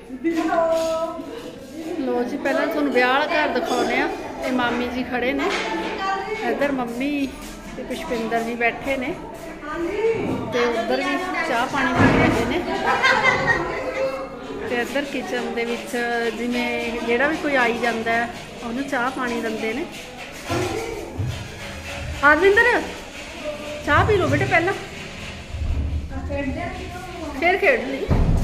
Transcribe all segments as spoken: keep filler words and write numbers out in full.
लो जी पहला तुहानू ब्याह वाला घर दिखाने आ। ये मामी जी खड़े ने, इधर मम्मी ते पुष्पिंदर जी बैठे ने, ते उधर भी चाह पानी पी रहे ने। ते इधर किचन दे विच जिवें जिहड़ा भी कोई आई जांदा है उहनूं चाह पानी दिंदे ने। आरविंदर चाह पी लो बेटे पहला, फिर खेड ली।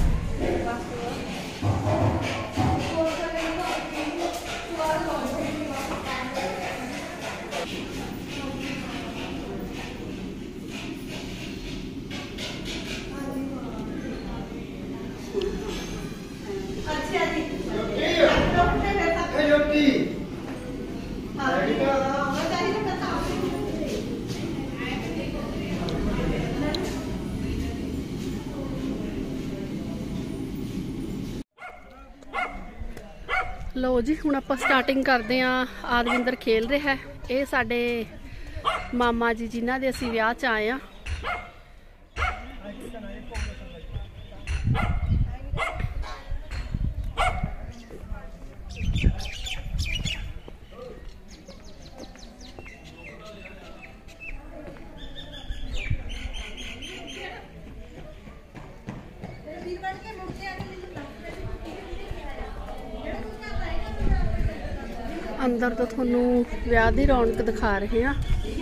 लो जी हुण आपां स्टार्टिंग करते हैं। आरविंदर खेल रहा है। ये साडे मामा जी जिन्हां दे असीं विआह च आए हैं। अंदर तो थोनू विआह दी रौनक दिखा रहे हैं।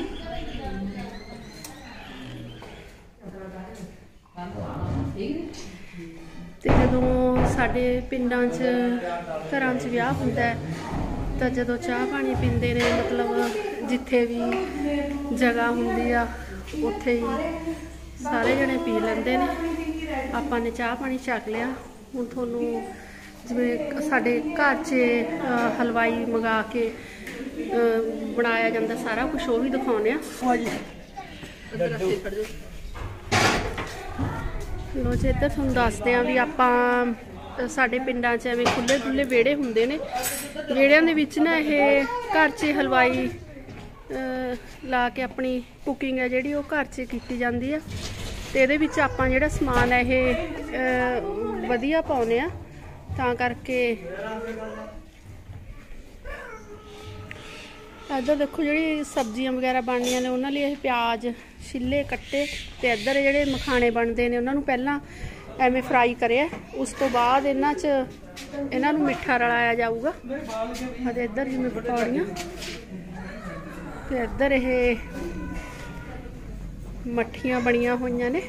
ते जदों साडे पिंडां च घरां च विआह हुंदा है तां जदों चाह पानी पींदे ने, मतलब जिथे भी जगह हुंदी आ उत्थे ही सारे जने पी लैंदे ने। आपां ने चाह पानी छक लिया। हुण थोनू जिवें साडे घर च हलवाई मंगा के बनाया जाता सारा कुछ वो भी दिखाने। लो जी इधर तुहानू दसदे आ भी आपां साडे पिंडां च एवें खुले खुले विहड़े हुंदे ने। विहड़ियां दे विच ना ये घर च हलवाई ला के अपनी कुकिंग है जिहड़ी ओह घर च कीती जांदी है। ते इहदे विच आपां जिहड़ा समान है ये वधिया पाउने आ तां करके। इधर देखो जी सब्जियां वगैरह बननियां ने उन्हां लई प्याज छिले कट्टे, ते इधर जिहड़े मखाने बनते हैं उन्हां नूं पहलां एवें फ्राई करिया, उस तो बाद इन्हां च इन्हां नूं मिठा रलाया जाऊगा। ते इधर जिवें पकौड़ियां, ते इधर ये मट्ठियां बनियां होईयां ने।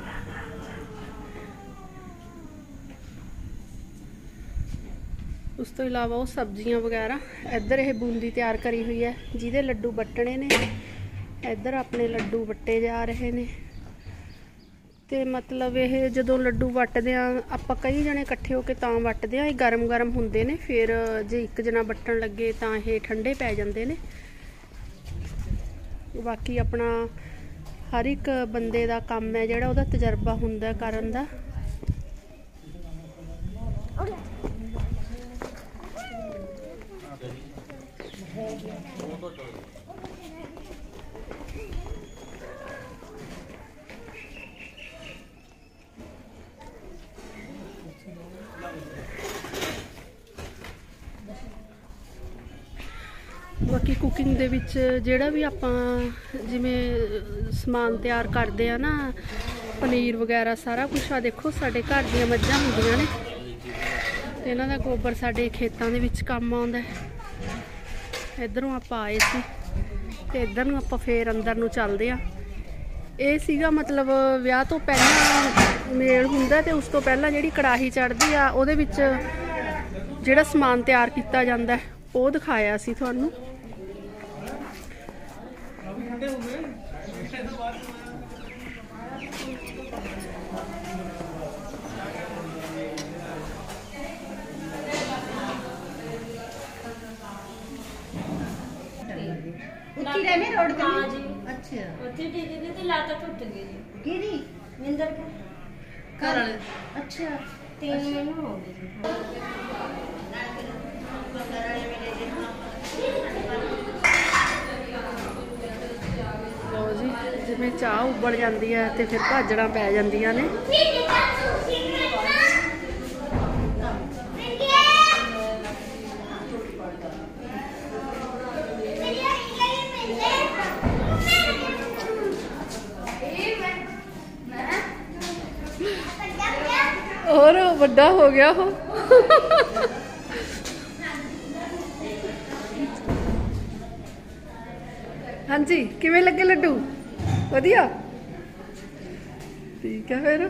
उस तो इलावा वो सब्जियां वगैरह। इधर ये बूंदी तैयार करी हुई है जिहदे लड्डू वट्टने ने। इधर अपने लड्डू वट्टे जा रहे ने। ते मतलब ये जदों लड्डू वट्टदे आ आपां कई जने इकट्ठे होके तां वट्टदे आ। ये गरम गरम हुंदे ने, फिर जे एक जना वट्टन लगे तां ये ठंडे पै जांदे ने। बाकी अपना हर एक बंदे दा काम है जिहड़ा ओहदा तजर्बा हुंदा करन दा। बाकी कुकिंग दे विच जिहड़ा भी आपां जिवें समान तैयार करदे आ ना, पनीर वगैरह सारा कुछ आ देखो साडे घर दीयां मੱਝਾਂ हुंदियां ने। ते इन्हां दा गोबर साडे खेतां दे विच काम आउंदा है। इधरों आपां आए सी ते इधर नूं आपां फिर अंदर नूं चलदे आ। ये सीगा मतलब विआह तो पहलां मेल हुंदा, ते उस तो पहलां जिहड़ी कड़ाही चढ़दी आ ओहदे विच जिहड़ा समान तैयार कीता जांदा है ओह दिखाया सी तुहानूं। ਉੱਥੇ ਰਹਿੰਦੇ ਰੋਡ ਤੇ। हाँ जी ਅੱਛਾ ਉੱਥੇ ਦੀਦੀ ਦੀ ਤੇ ਲੱਤ ਟੁੱਟ ਗਈ ਜੀ। ਕਿਹਦੀ? ਮਿੰਦਰ ਕੇ ਘਰ ਵਾਲੇ। ਅੱਛਾ तीन महीने हो गए जी। लो जी जिवें चाह उबल जाती है तो फिर भाजड़ा पै जांदियां ने। ਵੱਡਾ ਹੋ ਗਿਆ ਉਹ। ਹਾਂਜੀ ਕਿਵੇਂ ਲੱਗੇ ਲੱਡੂ? ਵਧੀਆ ਠੀਕ ਹੈ ਫਿਰ।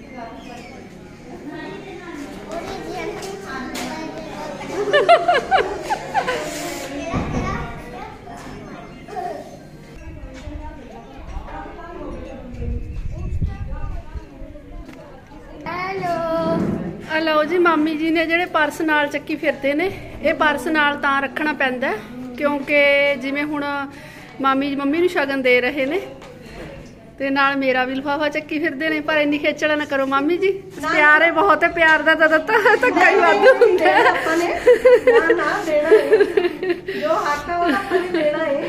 ਆ ਲਓ ਜੀ, ਮਾਮੀ ਜੀ ਨੇ ਜਿਹੜੇ ਪਰਸ ਨਾਲ ਚੱਕੀ ਫਿਰਦੇ ਨੇ, ਇਹ ਪਰਸ ਨਾਲ ਤਾਂ ਰੱਖਣਾ ਪੈਂਦਾ ਕਿਉਂਕਿ ਜਿਵੇਂ ਹੁਣ ਮਾਮੀ ਜੀ ਮੰਮੀ ਨੂੰ ਸ਼ਗਨ ਦੇ ਰਹੇ ਨੇ ਤੇ ਨਾਲ ਮੇਰਾ ਵੀ ਲਿਫਾਫਾ ਚੱਕੀ ਫਿਰਦੇ ਨੇ, ਪਰ ਇੰਨੀ ਖੇਚਲ ਨਾ ਕਰੋ ਮਾਮੀ ਜੀ, ਪਿਆਰ ਹੈ ਬਹੁਤ ਹੈ, ਪਿਆਰ ਦਾ ਤਾਂ ਦਿੱਤਾ ਧੱਕਾ ਹੀ ਵੱਧ ਹੁੰਦਾ ਹੈ। ਆਪਾਂ ਨੇ ਨਾ ਨਾ ਦੇਣਾ ਹੈ, ਜੋ ਹੱਕ ਹੈ ਉਹ ਆਪਾਂ ਨੇ ਦੇਣਾ ਹੈ।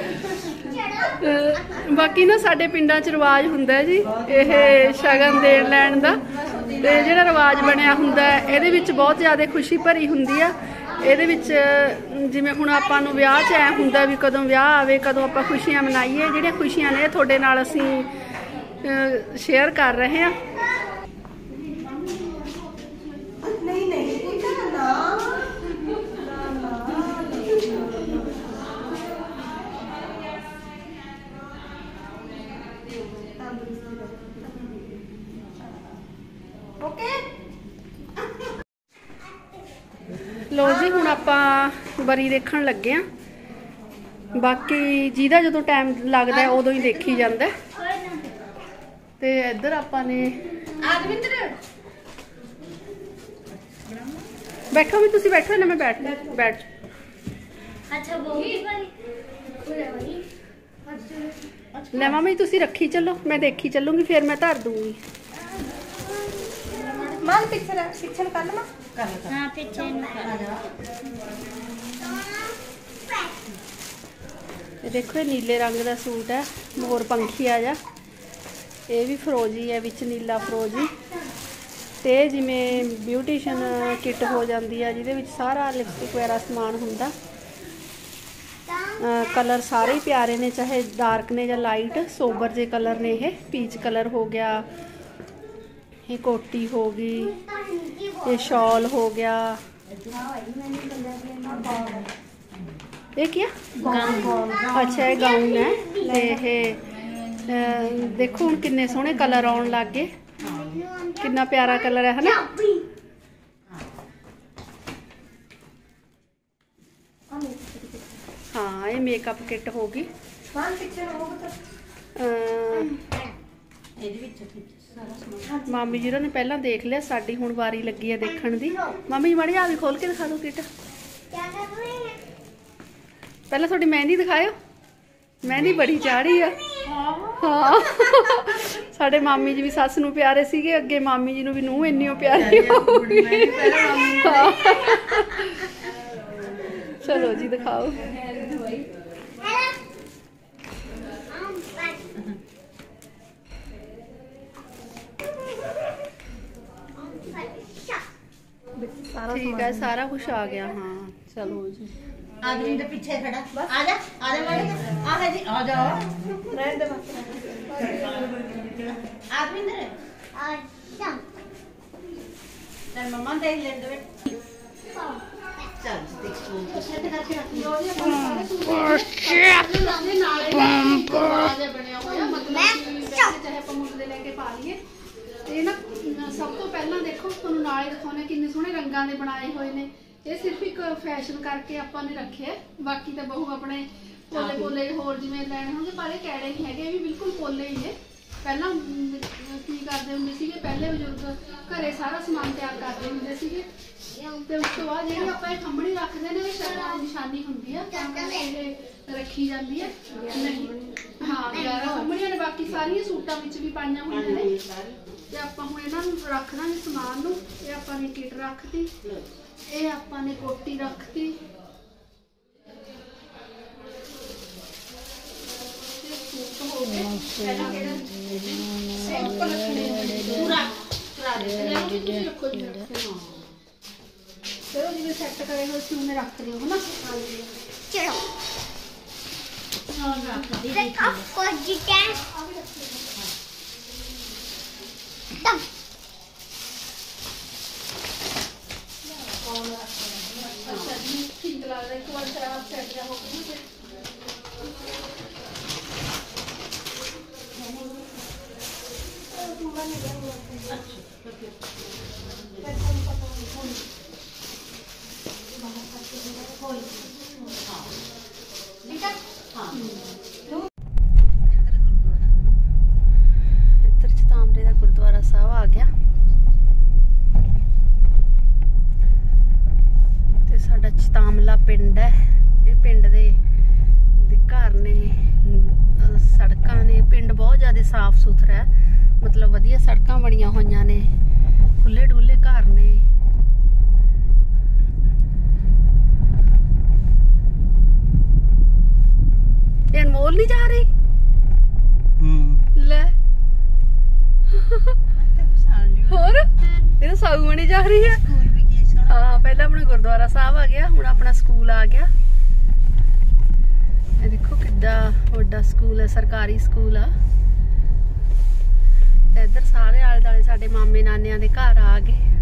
ਬਾਕੀ ਨਾ ਸਾਡੇ ਪਿੰਡਾਂ 'ਚ ਰਿਵਾਜ ਹੁੰਦਾ ਜੀ ਇਹ ਸ਼ਗਨ ਦੇਣ ਲੈਣ ਦਾ, ਤੇ ਜਿਹੜਾ ਰਿਵਾਜ ਬਣਿਆ ਹੁੰਦਾ ਇਹਦੇ ਵਿੱਚ ਬਹੁਤ ਜ਼ਿਆਦਾ ਖੁਸ਼ੀ ਭਰੀ ਹੁੰਦੀ ਆ। ਇਹਦੇ ਵਿੱਚ ਜਿਵੇਂ ਹੁਣ ਆਪਾਂ ਨੂੰ ਵਿਆਹ 'ਚ ਐ ਹੁੰਦਾ ਵੀ ਕਦੋਂ ਵਿਆਹ ਆਵੇ, ਕਦੋਂ ਆਪਾਂ ਖੁਸ਼ੀਆਂ ਮਨਾਈਏ, ਜਿਹੜੀਆਂ ਖੁਸ਼ੀਆਂ ਨੇ ਤੁਹਾਡੇ ਨਾਲ ਅਸੀਂ ਸ਼ੇਅਰ ਕਰ ਰਹੇ ਹਾਂ। ਨਹੀਂ ਨਹੀਂ ਨਾ ਓਕੇ। ਲੋ ਜੀ ਹੁਣ ਆਪਾਂ ਬਰੀ ਦੇਖਣ ਲੱਗੇ ਆ, ਬਾਕੀ ਜਿਹਦਾ ਜਦੋਂ ਟਾਈਮ ਲੱਗਦਾ ਉਦੋਂ ਹੀ ਦੇਖੀ ਜਾਂਦਾ। ਤੇ ਇੱਧਰ ਆਪਾਂ ਨੇ ਆਦਵਿੰਦਰ ਬੈਠੋ ਵੀ, ਤੁਸੀਂ ਬੈਠੋ ਨਾ, ਮੈਂ ਬੈਠ ਬੈਠ ਅੱਛਾ ਬੋਗੀ ਵਾਲੀ ਲੈ ਮਾਮੀ ਤੁਸੀਂ ਰੱਖੀ ਚੱਲੋ, ਮੈਂ ਦੇਖੀ ਚੱਲੂਗੀ, ਫਿਰ ਮੈਂ ਧਰ ਦੂੰਗੀ। ਮਾਨ ਪਿੱਛੇ ਰਹਿ, ਪਿੱਛੇ ਨੂੰ ਕਰ ਲਵਾਂ, ਕਰ ਲੈ ਹਾਂ ਪਿੱਛੇ ਨੂੰ ਇਹ ਦੇਖੋ ਇਹ ਨੀਲੇ ਰੰਗ ਦਾ ਸੂਟ ਹੈ, ਮੋਰ ਪੰਖੀ ਆ ਜਾ, ਇਹ ਵੀ ਫਰੋਜੀ ਹੈ ਵਿੱਚ ਨੀਲਾ ਫਰੋਜੀ। ਤੇ ਜਿਵੇਂ ਬਿਊਟੀਸ਼ਨ ਕਿੱਟ ਹੋ ਜਾਂਦੀ ਆ ਜਿਹਦੇ ਵਿੱਚ ਸਾਰਾ ਲਿਪਸਟਿਕ ਵਗੈਰਾ ਸਮਾਨ ਹੁੰਦਾ। ਕਲਰ ਸਾਰੇ ਹੀ ਪਿਆਰੇ ਨੇ, ਚਾਹੇ ਡਾਰਕ ਨੇ ਜਾਂ ਲਾਈਟ, ਸੋਬਰ ਜੇ ਕਲਰ ਨੇ। ਇਹ ਪੀਚ ਕਲਰ ਹੋ ਗਿਆ, ਇਹ ਕੋਟੀ ਹੋ ਗਈ, ਇਹ ਸ਼ਾਲ ਹੋ ਗਿਆ। ਇਹ ਕੀ ਅੱਛਾ ਇਹ ਗਾਊਨ ਹੈ। ਤੇ ਇਹ ਦੇਖੋ ਹੁਣ ਕਿੰਨੇ ਸੋਹਣੇ ਕਲਰ ਆਉਣ ਲੱਗ ਗਏ, ਕਿੰਨਾ ਪਿਆਰਾ ਕਲਰ ਹੈ ਹਨਾ। ਹਾਂ ਇਹ ਮੇਕਅਪ ਕਿੱਟ ਹੋ ਗਈ। ਮਾਨ ਪਿੱਛੇ ਨੂੰ ਹੋ ਇਹਦੇ ਵਿੱਚ ਸਾਰਾ ਸਮਾਨ ਮਾਮੀ ਜੀ ਨੇ ਪਹਿਲਾਂ ਦੇਖ ਲਿਆ, ਸਾਡੀ ਹੁਣ ਵਾਰੀ ਲੱਗੀ ਹੈ ਦੇਖਣ ਦੀ। ਮਾਮੀ ਜੀ ਮਾੜੀ ਆ ਵੀ ਖੋਲ ਕੇ ਦਿਖਾ ਦਿਓ ਕਿੱਟ। ਪਹਿਲਾਂ ਤੁਹਾਡੀ ਮਹਿੰਦੀ ਦਿਖਾਇਓ, ਮਹਿੰਦੀ ਬੜੀ ਚਾੜੀ ਆ। ਹਾਂ ਸਾਡੇ ਮਾਮੀ ਜੀ ਵੀ ਸੱਸ ਨੂੰ ਪਿਆਰੇ ਸੀਗੇ, ਅੱਗੇ ਮਾਮੀ ਜੀ ਨੂੰ ਵੀ ਨੂੰਹ ਇੰਨੀ ਪਿਆਰੀ ਹੋ ਗਈ। ਚਲੋ ਜੀ ਦਿਖਾਓ। ठीक है सारा कुछ आ गया। हाँ चलो जी आदमी तो पीछे खड़ा, आ जा आ जा मैडम, आ है जी आ जाओ, रहने दे बस। आदमी इधर आ जा, तेरे मम्मा देख ले दो चल देख फोन को सेट करके रख लो। ये बनया होया मतलब चाहे पमुंडे लेके पा लिए। ਤੇ ਨਾ ਸਭ ਤੋਂ ਪਹਿਲਾਂ ਦੇਖੋ ਤੁਹਾਨੂੰ ਨਾਲ ਹੀ ਦਿਖਾਉਣੇ ਕਿੰਨੇ ਸੋਹਣੇ ਰੰਗਾਂ ਦੇ ਬਣਾਏ ਹੋਏ ਨੇ। ਇਹ ਸਿਰਫ ਇੱਕ ਫੈਸ਼ਨ ਕਰਕੇ ਆਪਾਂ ਨੇ ਰੱਖਿਆ, ਬਾਕੀ ਤਾਂ ਬਹੂ ਆਪਣੇ ਪੋਲੇ ਪੋਲੇ ਹੋਰ ਜਿਵੇਂ ਲੈਣੇ ਹੋਣਗੇ, ਪਰ ਇਹ ਕੈੜੇ ਨਹੀਂ ਹੈਗੇ, ਇਹ ਵੀ ਬਿਲਕੁਲ ਪੋਲੇ ਹੀ ਨੇ। ਪਹਿਲਾਂ ਕੀ ਕਰਦੇ ਹੁੰਦੇ ਸੀਗੇ, ਪਹਿਲੇ ਬਜ਼ੁਰਗ ਘਰੇ ਸਾਰਾ ਸਮਾਨ ਤਿਆਰ ਕਰਦੇ ਹੁੰਦੇ ਸੀਗੇ, ਤੇ ਉਸ ਤੋਂ ਬਾਅਦ ਜਿਹੜੀ ਆਪਾਂ ਇਹ ਖੰਮਣੀ ਰੱਖਦੇ ਨੇ, ਇਹ ਸ਼ਰਧਾ ਦੀ ਨਿਸ਼ਾਨੀ ਹੁੰਦੀ ਆ, ਤਾਂ ਇਹ ਰੱਖੀ ਜਾਂਦੀ ਹੈ। ਨਹੀਂ ਹਾਂ ਗਿਆਰਾਂ ਖੰਮਣੀਆਂ ਨੇ, ਬਾਕੀ ਸਾਰੀਆਂ ਸੂਟਾਂ ਵਿੱਚ ਵੀ ਪਾਈਆਂ ਹੋਈਆਂ ਨੇ। ਤੇ ਆਪਾਂ ਹੁਣ ਇਹਨਾਂ ਨੂੰ ਰੱਖ ਦਾਂਗੇ ਸਮਾਨ ਨੂੰ। ਇਹ ਆਪਾਂ ਨੇ ਕਿਟ ਰੱਖਤੀ, ਇਹ ਆਪਾਂ ਨੇ ਕੋਟੀ ਰੱਖਤੀ, ਹੋ ਗਿਆ ਪਹਿਲਾਂ ਕਿਹੜਾ ਸਿੰਪਲ ਰੱਖਣੇ ਪੂਰਾ ਕਰਾ ਦੇ ਤੁਸੀਂ ਰੱਖੋ ਜੀ। ਚਲੋ ਜਿਵੇਂ ਸੈੱਟ ਕਰੇ ਹੋ ਤੁਸੀਂ ਉਹਨੇ ਰੱਖ ਦਿਓ ਹਨਾ। ਚਲੋ ਹਾਂ ਰੱਖ ਦੇ ਦੇਖ ਆਪਕੋ ਜੀ ਕੈਨ ਤਮ ਇੱਕ ਵਾਰ ਖਰਾਬ ਸੈੱਟ ਜਾ ਹੋ ਗਈ ਫਿਰ ठीक है हाँ ਇੱਧਰ ਚਤਾਮਰੇ ਦਾ ਗੁਰਦੁਆਰਾ ਸਾਹਿਬ ਆ ਗਿਆ ਤੇ ਸਾਡਾ ਚਤਾਮਲਾ ਪਿੰਡ ਹੈ। ਇਹ ਪਿੰਡ ਦੇ ਦੇ ਘਰ ਨੇ, ਅਹ ਸੜਕਾਂ ਨੇ, ਪਿੰਡ ਬਹੁਤ ਜ਼ਿਆਦਾ ਸਾਫ਼ ਸੁਥਰਾ ਹੈ, ਮਤਲਬ ਵਧੀਆ ਸੜਕਾਂ ਬਣੀਆਂ ਹੋਈਆਂ ਨੇ, ਖੁੱਲੇ ਡੁੱਲੇ ਘਰ ਨੇ। ਇਹ ਅਨਮੋਲ ਨਹੀਂ ਜਾ ਰਹੀ ਲੈ ਹੋਰ ਇਹ ਤਾਂ ਸਾਗੂਣੀ ਜਾ ਰਹੀ ਹੈ। ਹਾਂ ਪਹਿਲਾਂ ਆਪਣਾ ਗੁਰਦੁਆਰਾ ਸਾਹਿਬ ਆ ਗਿਆ, ਹੁਣ ਆਪਣਾ ਸਕੂਲ ਆ ਗਿਆ। ਇਹ ਦੇਖੋ ਕਿੱਡਾ ਵੱਡਾ ਸਕੂਲ ਹੈ, ਸਰਕਾਰੀ ਸਕੂਲ ਆ। ਤੇ ਇੱਧਰ ਸਾਰੇ ਆਲੇ ਦੁਆਲੇ ਸਾਡੇ ਮਾਮੇ ਨਾਨਿਆਂ ਦੇ ਘਰ ਆ ਗਏ।